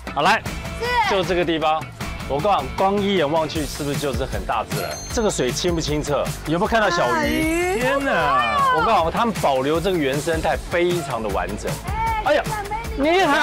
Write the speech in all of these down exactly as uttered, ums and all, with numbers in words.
好来，就这个地方，我告诉你，光一眼望去，是不是就是很大只了？这个水清不清澈？有没有看到小鱼？天哪！我告诉你，他们保留这个原生态非常的完整。哎呀，你好，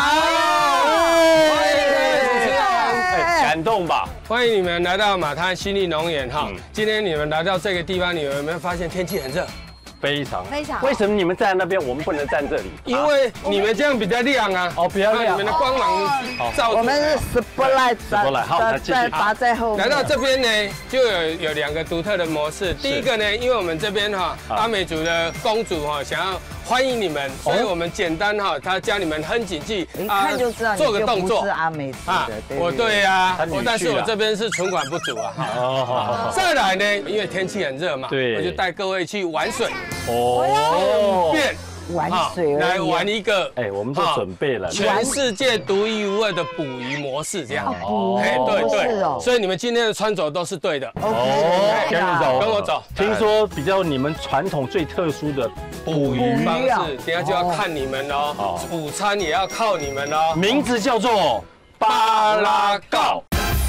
哎，感动吧？ 欢迎你们来到马滩新力农园哈。今天你们来到这个地方，你们有没有发现天气很热？ 非常非常。 为什么你们站在那边，我们不能站这里？ 因为你们这样比较亮啊。 哦，比较亮。 你们的光芒照。 我们是 spotlight， 好，来继续。 拔在后面。 来到这边呢，就有有两个独特的模式。第一个呢，因为我们这边哈，阿美族的公主哈，想要欢迎你们，所以我们简单哈，她教你们哼几句， 一看就知道做个动作。 是阿美族的。 我对呀，我但是我这边是存款不足啊。哦。再来呢，因为天气很热嘛， 对， 我就带各位去玩水。 哦， 变玩水来玩一个， 哎，我们都准备了全世界独一无二的捕鱼模式，这样。 哦， 哎，对对， 哦， 所以你们今天的穿着都是对的。 哦， 跟你走， 跟我走。 听说比较你们传统最特殊的捕鱼方式，等下就要看你们喽。午餐也要靠你们喽。 名字叫做巴拉告。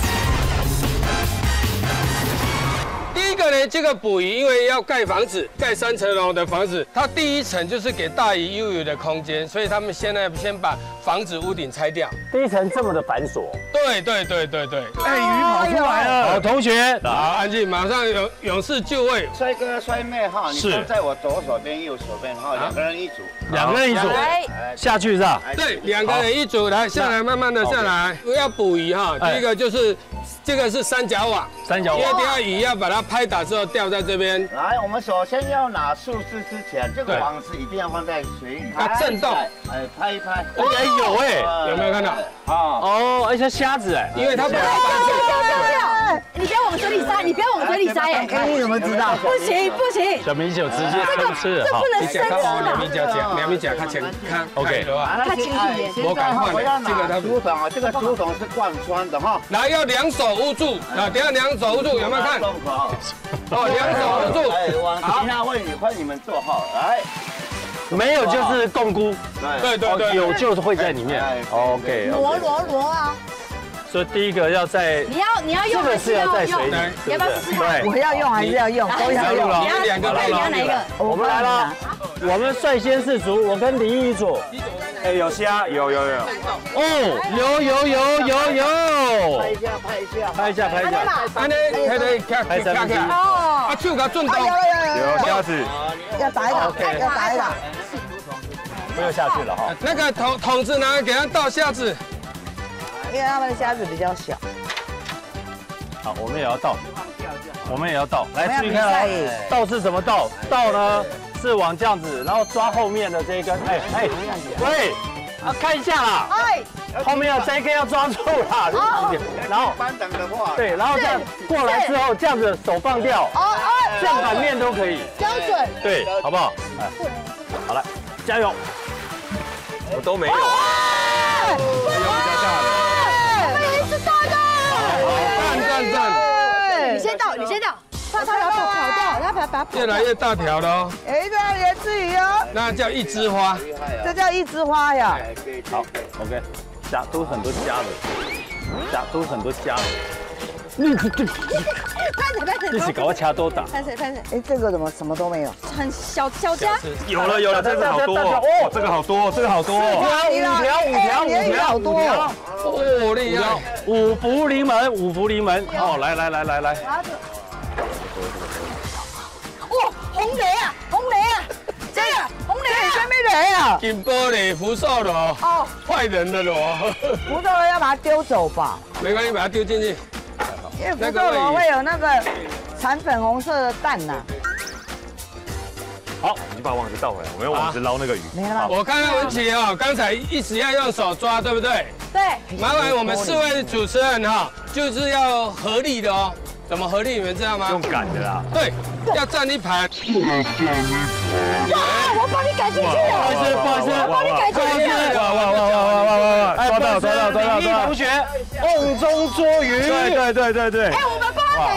第一个呢，这个捕鱼因为要盖房子，盖三层楼的房子，它第一层就是给大鱼游泳的空间，所以他们现在先把房子屋顶拆掉。 第一层这么的繁琐。 对对对对对。 哎，鱼跑出来了。好，同学， 好，安静，马上勇勇士就位。 帅哥帅妹哈，你站在我左手边、右手边哈，两个人一组。 两个人一组。下去是吧？ 对，两个人一组，来下来，慢慢的下来。要捕鱼哈，第一个就是这个是三角网。 三角网。 因为等下鱼要把它拍打之后掉在这边。 来，我们首先要拿树枝之前，这个网子一定要放在水里， 它震动， 哎，拍一拍。 哎，有哎， 有没有看到？ 好。 哦，而且虾子哎， 因为它把它不要不要不要！你不要往嘴里塞，你不要往嘴里塞哎！ 哎，你怎么知道？ 不行不行， 小米酒直接生吃， 这不能生吃两的。 米角角，两米角，看前看 ，OK， 看清楚点。 我赶快，我要拿竹筒啊，这个竹筒是贯穿的哈。 来，要两手捂住啊，等下两手捂住，有没有看？哦，两手捂住。 哎，往底下会换你们做好，来。 没有就是共估， 对对对， 有就是会在里面。OK， 螺螺螺啊！ 所以第一个要在， 你要你要用这个是要在水里， 你要不要试试看？ 我要用还是要用？都要用。 你要两个， 你要哪一个？ 我们来了，我们率先士卒，我跟林一组。 哎，有虾，有有有。 哦，有有有有有。 拍一下，拍一下， 拍一下，拍一下。 安尼，拍对，卡卡卡。哦，啊手甲转动。 有虾子。 要打一打，要打一打。 不要下去了哈。 那个桶桶子拿给他倒虾子。 因为他们的虾子比较小。 好，我们也要倒，我们也要倒。来，注意看哦，倒是怎么倒？倒呢是往这样子，然后抓后面的这一根。哎哎，喂，啊看一下啦。哎，后面的这一根要抓住啦。然后班长的话， 对，然后这样过来之后，这样子手放掉。哦哦，正反面都可以。 标准。 对，好不好？哎，好了，加油。我都没有。 还有比较大的。 赞赞赞！ 你先倒，你先倒，它它要跑跑掉，要把把它越来越大条了哦。 哎，这样也至于哦。 那叫一枝花， 这叫一枝花呀。 好 ，OK， 虾都很多虾的，虾都很多虾的。你这这， 拍谁拍谁， 这是搞我掐多大？ 拍谁拍谁？ 哎，这个怎么什么都没有？ 很小小虾。 有了有了，这个好多哦，这个好多，这个好多。五条五条五条五条好多。 哦，厉害！ 五福临门，五福临门。哦，来来来来来。 哇，红雷啊，红雷啊，这个红雷啊， 下面雷啊！ 金玻璃福寿螺，哦，坏人的螺。 福寿螺要把它丢走吧？ 没关系，把它丢进去。 因为福寿螺会有那个产粉红色的蛋呐。 好，你把网子倒回来，我们用网子捞那个鱼。 没了。 我看到文琪哦，刚才一直要用手抓，对不对？ 对， 麻烦我们四位主持人哈，就是要合力的哦。怎么合力？你们知道吗？ 用赶的啦。 对，要站一排。 哇，我帮你赶进去了。 不好意思，不好意思， 我帮你赶进去了。 哇哇哇哇哇哇哇！抓到抓到抓到抓到！同学瓮中捉鱼。对对对对对。 哎，我们帮他赶进去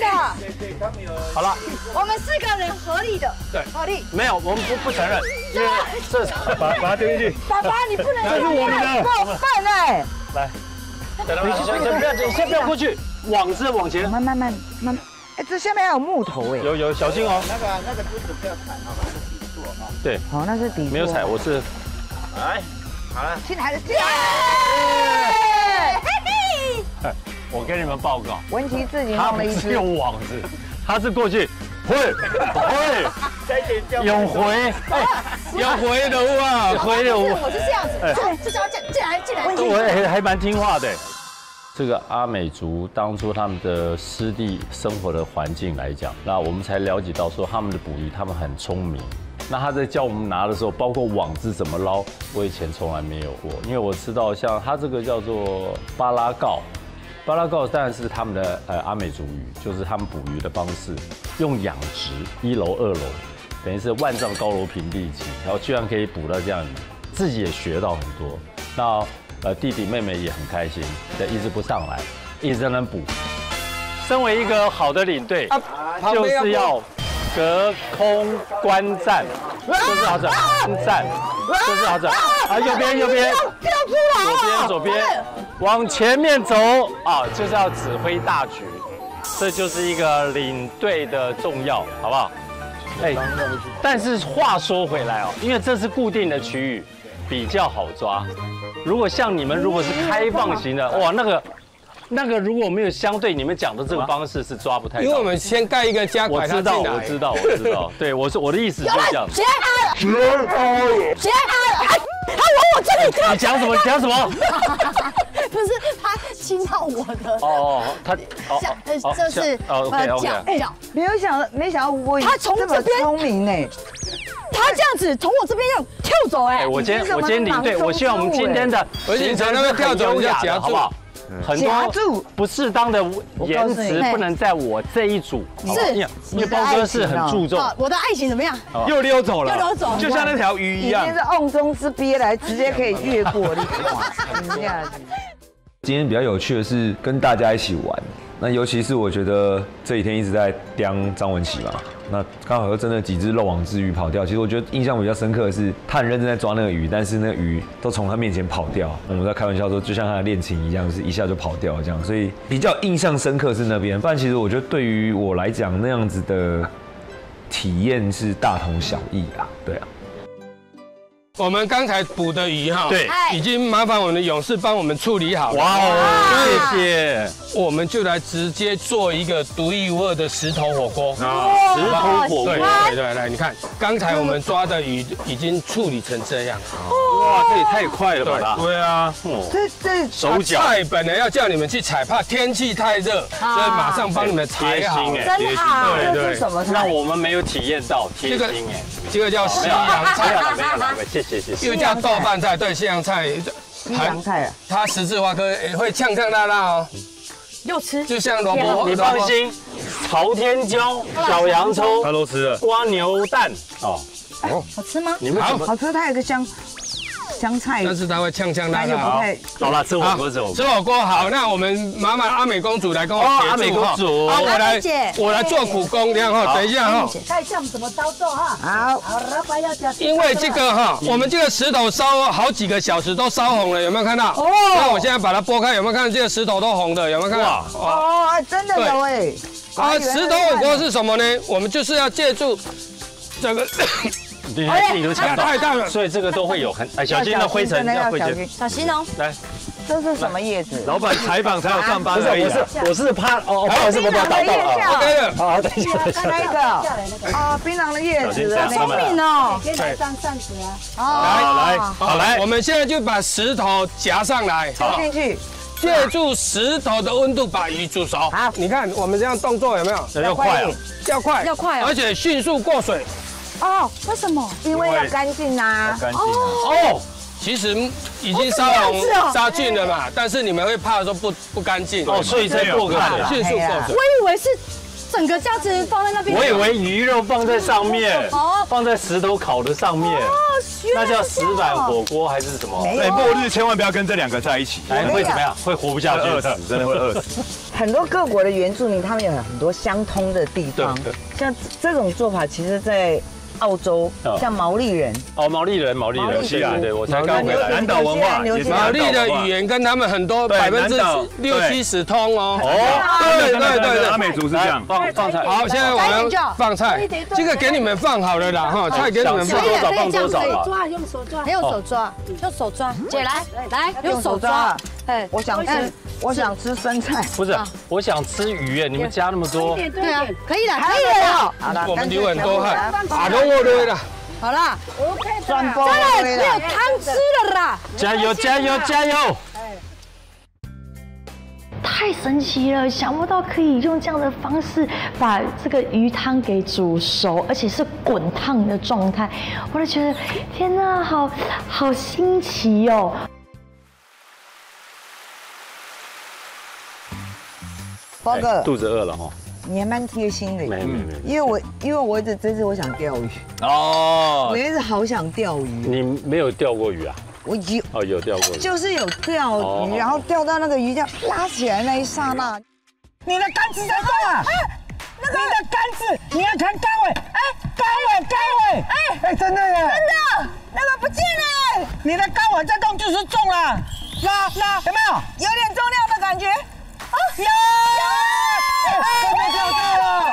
的。 好了， 我们四个人合力的， 对， 合力。 没有，我们不不承认，因为这把把它丢进去。 爸爸，你不能这是我们的。 过分哎！ 来，你先先不要，你先不要过去，网子往前。 慢慢慢慢，哎，这下面还有木头哎。 有有，小心哦。 那个那个墩子不要踩啊，把它底座啊。 对， 好，那是底座。 没有踩，我是。 来，好了。 进来了，进来！我跟你们报告， 文琪自己他弄了一只。 不是用网子，他是过去会会有回， 有回流啊， 回流。 我是这样子，这叫进进来进来。 我还还蛮听话的。这个阿美族当初他们的湿地生活的环境来讲，那我们才了解到说他们的捕鱼，他们很聪明。那他在教我们拿的时候，包括网子怎么捞，我以前从来没有过，因为我知道像他这个叫做巴拉告，巴拉告当然是他们的呃阿美族语，就是他们捕鱼的方式，用养殖一楼二楼，等于是万丈高楼平地起，然后居然可以捕到这样鱼，自己也学到很多。那呃弟弟妹妹也很开心，就一直不上来，一直在那捕。身为一个好的领队，就是要隔空观战，就是好这观战，就是好这啊，右边右边， 跳出来左边左边，往前面走啊，就是要指挥大局，这就是一个领队的重要，好不好？哎，但是话说回来哦，因为这是固定的区域，比较好抓。如果像你们如果是开放型的，哇，那个。那个如果没有相对你们讲的这个方式是抓不太到， 因为我们先盖一个加拐他进来。 我知道，我知道，我知道。对，我是我的意思就是这样。 截他了，截他了，截他了！他往我这里跳。 你讲什么？讲什么？ 不是他亲到我的。 哦，他哦，就是哦 ，OK OK。 脚， 没有想到，没想到我他从这边聪明呢。 他这样子从我这边要跳走哎！ 我今天我今天领队，我希望我们今天的行程那边跳走，你要夹住， 好不好？很多不适当的言辞不能在我这一组， 是， 因为包哥是很注重。 我的爱情怎么样？ 又溜走了， 又溜走， 就像那条鱼一样。 已经是瓮中之鳖来，直接可以越过你。 今天比较有趣的是跟大家一起玩，那尤其是我觉得这几天一直在刁张文琪嘛，那刚好又真的几只漏网之鱼跑掉。其实我觉得印象比较深刻的是，他很认真在抓那个鱼，但是那个鱼都从他面前跑掉。我们在开玩笑说，就像他的恋情一样，就是一下就跑掉这样。所以比较印象深刻是那边。不然其实我觉得对于我来讲，那样子的体验是大同小异啊，对啊。 我们刚才捕的鱼哈， 对， 已经麻烦我们的勇士帮我们处理好了。 哇哦，谢谢。 我们就来直接做一个独一无二的石头火锅。 啊，石头火锅。 对对对，来，你看，刚才我们抓的鱼已经处理成这样。 哇，这也太快了吧！ 对啊， 这这手脚。 菜本来要叫你们去采，怕天气太热，所以马上帮你们采好。 真好。 对对，什么？ 让我们没有体验到贴心哎。 这个叫西洋菜。 没有了，没有了，谢谢谢谢。 又叫豆瓣菜，对，西洋菜。 西洋菜啊。 它十字花科也会呛呛辣辣哦。 又吃， 就像萝卜， 你放心，朝天椒、小洋葱， 他都吃了。 瓜牛蛋，哦， 好吃吗？ 你们怎么好吃？它有个香香菜， 但是它会呛呛辣辣。 好了，吃火锅吃火锅。 吃火锅好，那我们麻烦阿美公主来跟我协助。 阿美公主， 啊，我来，我来做苦工，这样哈，等一下哈。 看这样怎么操作哈？ 好， 好，老板要加。 因为这个哈，我们这个石头烧好几个小时都烧红了，有没有看到？哦。那我现在把它剥开，有没有看到这个石头都红的？有没有看到？ 哦，真的有哎。 啊，石头火锅是什么呢？我们就是要借助这个。 你看自己都抢到， 太大了， 所以这个都会有很哎小心的灰尘，要灰尘， 小心哦。 来， 这是什么叶子？ 老板采访才有上班而已。 不是，我是怕哦，不好意思，我把它打到了。 OK 了， 好，等一下，等一下。 那个啊，槟榔的叶子， 好聪明哦。 对， 上扇子啊。 来来，好来， 我们现在就把石头夹上来， 插进去。 借助石头的温度把鱼煮熟。好，你看我们这样动作有没有？ 要快哦， 要快， 要快哦， 而且迅速过水。 哦，为什么？ 因为要干净啊。 干净哦，其实已经杀虫杀菌了嘛，但是你们会怕说不不干净哦，所以才过水， 迅速过水。 我以为是整个这样子放在那边。 我以为鱼肉放在上面，哦，放在石头烤的上面。哦， 学。 那叫石板火锅还是什么？ 对，末日千万不要跟这两个在一起， 哎，会怎么样？会活不下去， 饿死，真的会饿死。 很多各国的原住民，他们有很多相通的地方。像这种做法，其实在澳洲，像毛利人。 哦，毛利人，毛利人，是啊，对我才刚回来。 南岛文化， 毛利的语言跟他们很多百分之六七十通哦。 哦， 对对对对， 阿美族是这样。 放放菜。 好，现在我们放菜，这个给你们放好了啦哈，菜给你们放多少放多少吧。 抓，用手抓，用手抓，用手抓。姐来来，用手抓。哎， 我想吃，我想吃生菜。 不是，我想吃鱼耶，你们加那么多。 对啊，可以了，可以了。 好了， 我们流很多汗，把都我对了。 好啦， 转播真的只有汤吃了啦！ 加油加油加油！ 太神奇了，想不到可以用这样的方式把这个鱼汤给煮熟，而且是滚烫的状态，我就觉得天哪，好好新奇哦。 包哥， 肚子饿了哈。 你还蛮贴心的， 没没没， 因为我因为我一直这次我想钓鱼哦， 我一直好想钓鱼。 你没有钓过鱼啊？ 我有哦，有钓过鱼， 就是有钓鱼，然后钓到那个鱼这样拉起来那一刹那，你的杆子在动啊！那个你的杆子，你要看杆尾，哎，杆尾杆尾，哎哎，真的耶，真的，那个不见了，你的杆尾在动就是中了，拉拉有没有？有点重量的感觉，啊有。真的钓到了！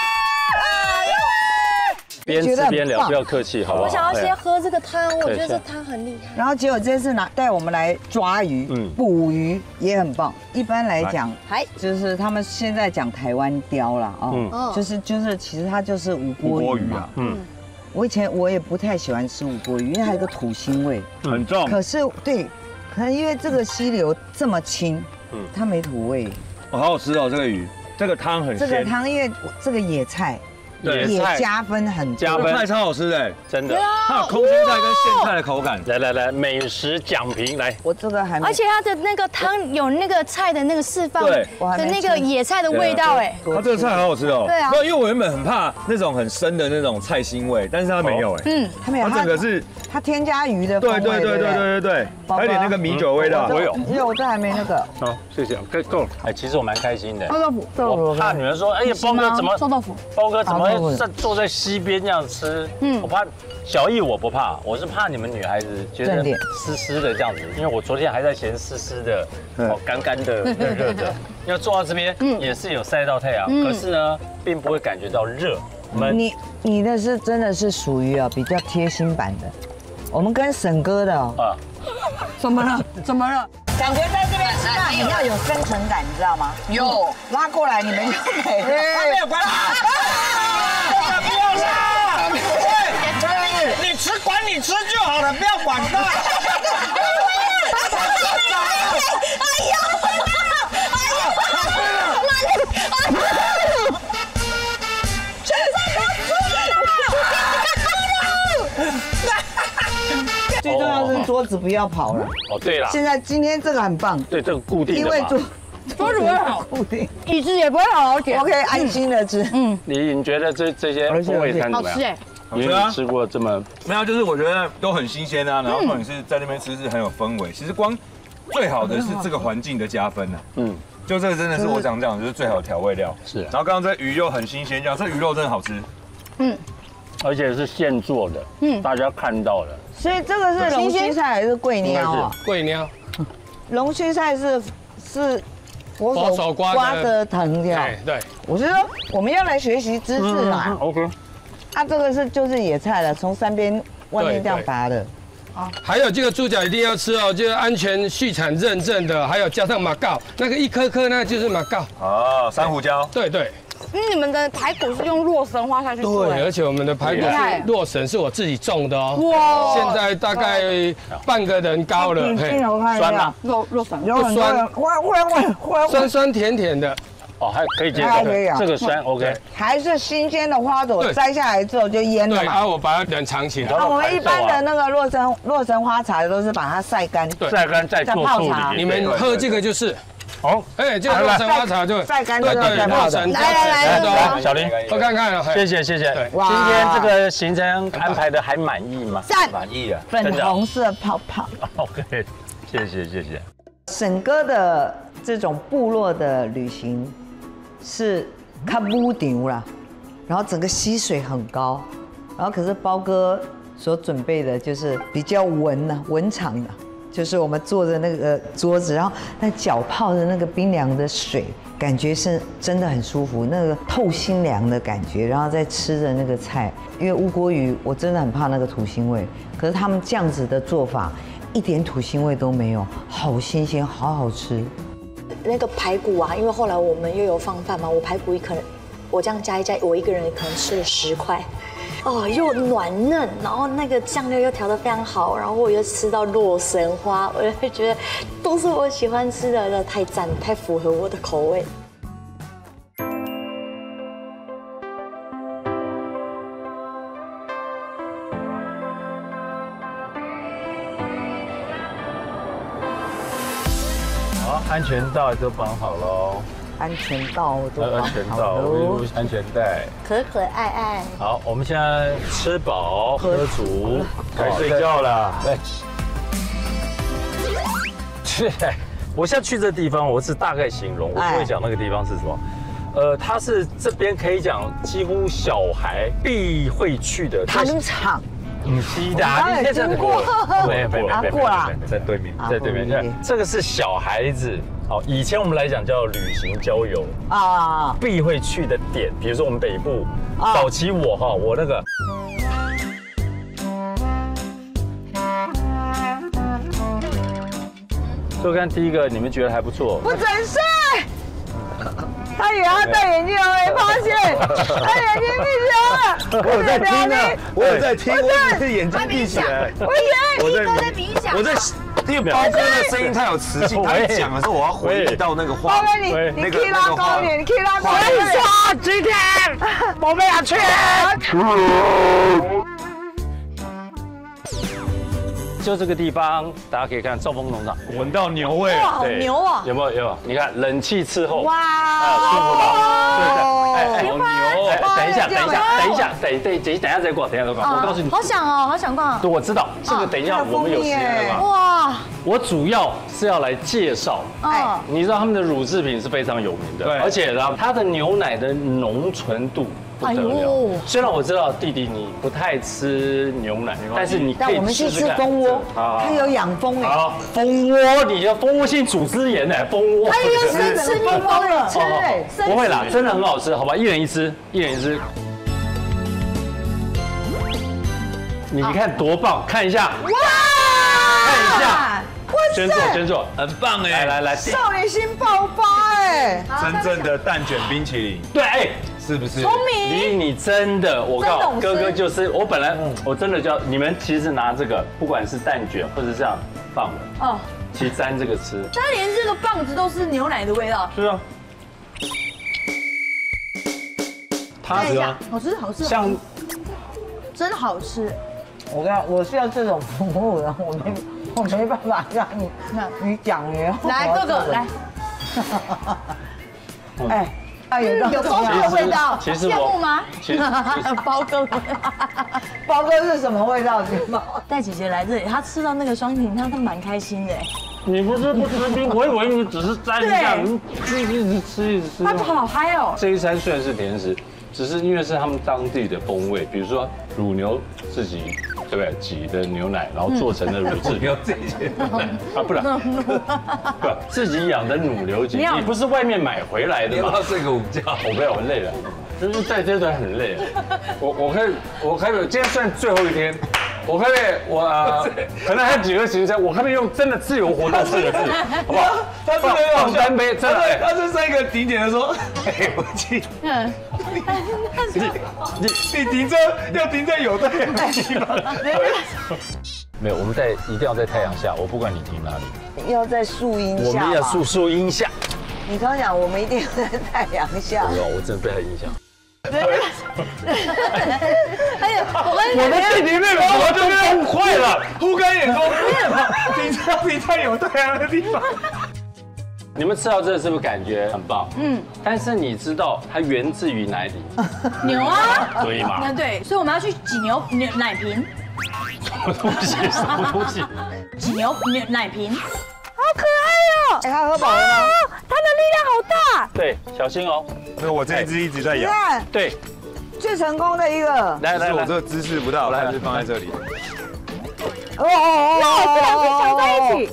边吃边聊，不要客气，好不好？ 我想要先喝这个汤，我觉得这汤很厉害。 然后结果这次拿带我们来抓鱼，嗯，捕鱼也很棒。一般来讲，还就是他们现在讲台湾鲷啦，哦，就是就是其实它就是无锅鱼啊，嗯。我以前我也不太喜欢吃无锅鱼，因为它有个土腥味， 很重。 可是对，可能因为这个溪流这么清，嗯，它没土味。 好好吃哦，这个鱼。这个汤很鲜， 这个汤因为这个野菜，也加分很多， 加分，菜超好吃的， 真的。 它有空心菜跟苋菜的口感。 来来来，美食讲评来， 我这个还没， 而且它的那个汤有那个菜的那个释放的那个野菜的味道，哎， 它这个菜好好吃哦。 对啊， 因为我原本很怕那种很深的那种菜腥味，但是它没有，哎， 嗯，它没有， 它整个是它添加鱼的， 对对对对对对对，还有点那个米酒味道。 我有， 因为我这还没那个。 好，谢谢，够够了。哎，其实我蛮开心的。 臭豆腐， 我怕女人说，哎呀，包哥怎么臭豆腐？ 包哥怎么会在坐在溪边这样吃？嗯，我怕小易我不怕，我是怕你们女孩子觉得湿湿的这样子，因为我昨天还在嫌湿湿的，哦，干干的、热热的。要坐到这边，也是有晒到太阳，可是呢，并不会感觉到热。 你你的是真的是属于啊比较贴心版的，我们跟沈哥的哦。啊，怎么了？怎么了？感觉在这边吃饭你要有深层感，你知道吗？有拉过来，你们就可以。他没有关系。不要拉！喂，你吃管你吃就好了，不要管他。哎呀！最重要是桌子不要跑了。 哦，对了， 现在今天这个很棒。 对，这个固定的。 因为桌桌子不会好，固定，椅子也不会好，我可以安心的吃。嗯， 你你觉得这这些风味餐怎么样？好吃哎，因为你吃过这么没有，就是我觉得都很新鲜啊，然后重点是在那边吃是很有氛围。其实光最好的是这个环境的加分啊。嗯，就这个真的是我想讲，就是最好的调味料。是，然后刚刚这鱼又很新鲜，这样这鱼肉真的好吃。嗯。 而且是现做的，嗯，大家看到了。 所以这个是龙须菜还是桂鸟啊？ 桂鸟。 龙须菜是是佛手刮的藤条。 对， 我是说我们要来学习知识啦。 OK。 啊，这个是就是野菜了，从山边外面这样拔的。 啊，还有这个猪脚一定要吃哦，就是安全畜产认证的，还有加上马告，那个一颗颗那就是马告。 哦，珊瑚礁。 对对。 嗯，你们的排骨是用洛神花下去做的， 对，而且我们的排骨是洛神，是我自己种的哦。哇！现在大概半个人高了， 嘿，酸吗？洛洛神不酸， 会会会会酸酸甜甜的。 哦，还可以接受，这个酸 OK。 还是新鲜的花朵摘下来之后就腌了嘛。 对，然后我把它冷藏起来。 那我们一般的那个洛神洛神花茶都是把它晒干， 晒干再做处理。 你们喝这个就是。 好， 哎，这个洛神花茶就晒干之后再泡的。 来来来来，小林， 我看看， 谢谢谢谢。 哇今天这个行程安排的还满意吗？ 赞， 满意啊。 粉红色泡泡。 OK， 谢谢谢谢。 沈哥的这种部落的旅行是看屋顶啦，然后整个溪水很高，然后可是包哥所准备的就是比较文呐文场的，就是我们坐着那个桌子，然后那脚泡着那个冰凉的水，感觉是真的很舒服，那个透心凉的感觉，然后再吃着那个菜，因为乌锅鱼我真的很怕那个土腥味，可是他们这样子的做法。一点土腥味都没有，好新鲜，好好吃。 那个排骨啊，因为后来我们又有放饭嘛，我排骨一可能，我这样加一加，我一个人可能吃了十块，哦，又软嫩，然后那个酱料又调得非常好，然后我又吃到洛神花，我就会觉得都是我喜欢吃的，太赞，太符合我的口味。 安全带都绑好喽， 安全道都绑安全好带， 喽， 安全带。 可可爱爱。 好，我们现在吃饱喝足，该睡觉了。对。去，我现在去这地方，我是大概形容，我不会讲那个地方是什么。呃，它是这边可以讲几乎小孩必会去的糖厂。 嗯，西达，你经过，没有没有没有过了， 在对面，在对面。看这个是小孩子，哦，以前我们来讲叫旅行郊游啊，必会去的点，比如说我们北部，早期我哈，我那个。就看第一个，你们觉得还不错。 不准睡。他以为他戴眼镜，我没发现，他眼睛闭起来了。 我有在听呢，我有在听，我只是眼睛闭起来。 我以为你都在冥想。 我在，因为包哥的声音太有磁性，他一讲的时候，我要回忆到那个画。 包哥，你你可以拉高一点，你可以拉高一点。 说今天我们要去。 就这个地方，大家可以看兆丰农场， 闻到牛味， 哇，好牛啊！ 有没有？有没有？你看冷气伺候， 哇， 舒服吧？对对，哎， 好牛！ 等一下，等一下，等一下，等等等等一下再逛，等一下再逛。我告诉你， 好想哦，好想逛。 对，我知道这个，等一下我们有时间了嘛。哇，我主要是要来介绍，哎，你知道他们的乳制品是非常有名的，而且呢，它的牛奶的浓醇度。不得了！虽然我知道弟弟你不太吃牛奶，但是你可以试试看。 蜂窝，它有养蜂哎。 好，蜂窝，你的蜂窝性组织炎哎，蜂窝。 它有生吃蜜蜂的，吃哎， 不会啦，真的很好吃，好吧，一人一只，一人一只。你看多棒，看一下，哇，看一下，先坐，先坐， 很棒哎， 来来来， 少女心爆发哎， 真正的蛋卷冰淇淋， 对，哎。 是不是？ 聪明， 你你真的，我告诉哥哥就是我本来我真的叫你们其实拿这个，不管是蛋卷或者这样放的，哦，其实沾这个吃。 它连这个棒子都是牛奶的味道。 是啊。它是啊，好吃好吃，像真好吃。 我跟我是要这种服务的，我没我没办法让你你讲耶。 来哥哥来。 哎。 有丰富的味道， 其实羡慕吗？ 其实包哥， 包哥是什么味道？ 带姐姐来这里，她吃到那个双擎汤，她蛮开心的。 你不是不吃冰，我以为你只是沾一下，你一直吃一直吃。 她好嗨哦！ 这一餐虽然是甜食，只是因为是他们当地的风味，比如说乳牛自己。对不对？挤的牛奶，然后做成的乳制品，这些啊，不然不自己养的乳牛挤，你不是外面买回来的吗？ 要睡个午觉， 我不要，我累了，就是在这段很累。我我可以，我可以，今天算最后一天，我可以，我可能还有几个行程，我可以用真的自由活动四个字，好不好？ 他真的放干杯，真的， 他是在一个顶点的说，哎，我去，嗯，你你你停车要停在有太阳的地方。 没有，我们在一定要在太阳下，我不管你停哪里， 要在树荫下。 我们要树树荫下。 你刚刚讲我们一定要在太阳下。 不要，我真的被他影响。 哎呀，我我的弟弟妹妹我就崩溃了， 忽干眼说，停车停在有太阳的地方。 你们吃到这是不是感觉很棒？嗯。但是你知道它源自于哪里？ 牛啊。 对嘛？ 那对，所以我们要去挤牛牛奶瓶。 什么东西？什么东西？ 挤牛牛奶瓶。 好可爱哦！哎，它喝饱了吗？它的力量好大。 对，小心哦。 那我这一只一直在咬。 看， 对， 最成功的一个。 来来， 我这个姿势不大，还是放在这里。 哦哦哦！ 那这两只抢在一起。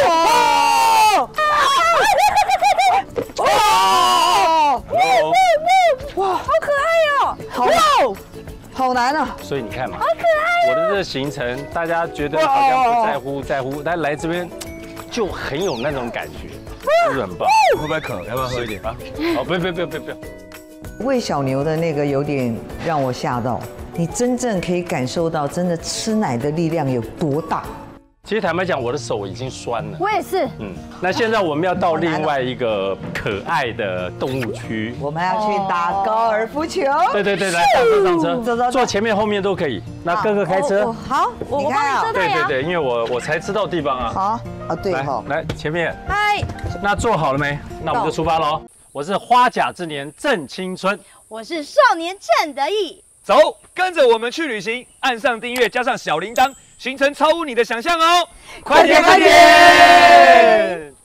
哇！哇！哇！ 好可爱哦！ 好，好难啊！ 所以你看嘛， 好可爱。 我的这个行程，大家觉得好像不在乎在乎，但来这边就很有那种感觉，是不是很棒？ 会不会渴？要不要喝一点啊？ 好，不要不要不要不要不要。 喂小牛的那个有点让我吓到，你真正可以感受到真的吃奶的力量有多大。 其实坦白讲，我的手已经酸了。 我也是。 嗯，那现在我们要到另外一个可爱的动物区， 我们要去打高尔夫球。 对对对，来上车上车， 走走坐前面后面都可以。那哥哥开车。 好，我我帮你遮对对对，因为我我才知道地方啊。 好啊，对哈。 来前面。 嗨。 那坐好了没？那我们就出发喽。我是花甲之年正青春， 我是少年正得意。 走，跟着我们去旅行，按上订阅，加上小铃铛，行程超乎你的想象哦！ 快点快点！